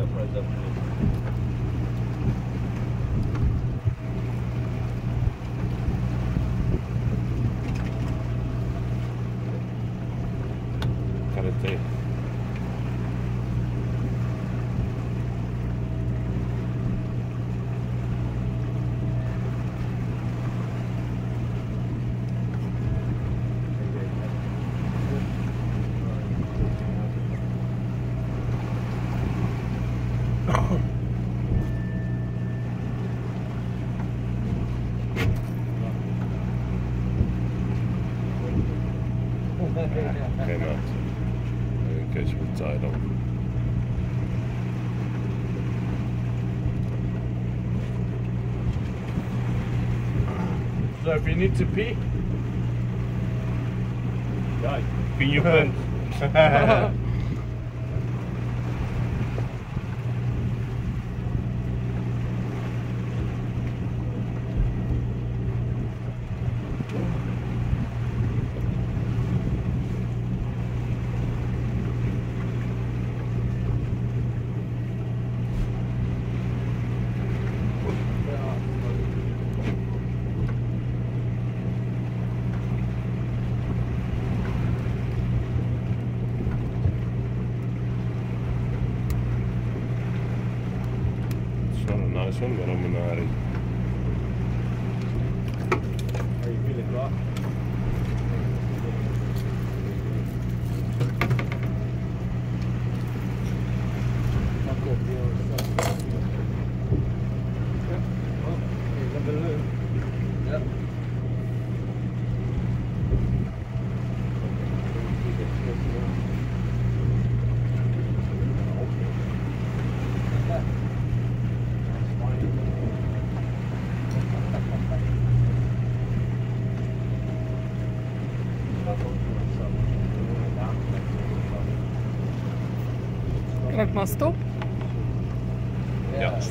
Kvalitet. Cannot. I catch with tide on. So if you need to pee, Pee your pants. Nice one, but I'm not. are you feeling rough? Druk maar stop. Ja.